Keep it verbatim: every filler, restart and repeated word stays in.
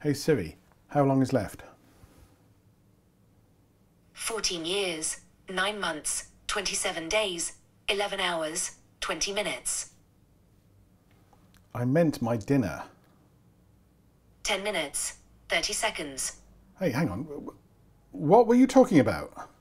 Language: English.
Hey Siri, how long is left? fourteen years, nine months, twenty-seven days, eleven hours, twenty minutes. I meant my dinner. ten minutes, thirty seconds. Hey, hang on. What were you talking about?